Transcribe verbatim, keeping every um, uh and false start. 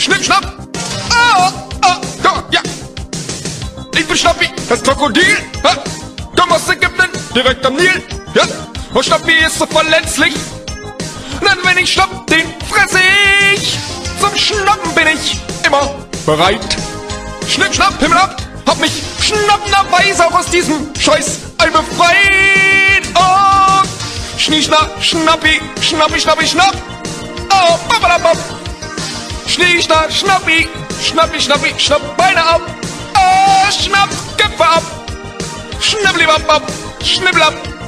Schnipp, schnapp. Ah, ah, da, ja. Ich bin Schnappi, das Krokodil. Ha? Komm aus Ägypten, direkt am Nil. Ja. Und Schnappi ist so verletzlich. Denn wenn ich schnapp, den fresse ich. Zum Schnappen bin ich immer bereit. Schnipp, schnapp, Himmel ab. Hab mich schnappenderweise auch aus diesem Scheiß Ei befreit. Oh, Schnie, schnapp, Schnappi, Schnappi, Schnappi, schnapp. Oh, babadabab. Schnie, schnapp, Schnappi, Schnappi, Schnappi, schnapp Beine ab. Oh, schnapp, Köpfe ab. Schnibbelibab, schnibbelab.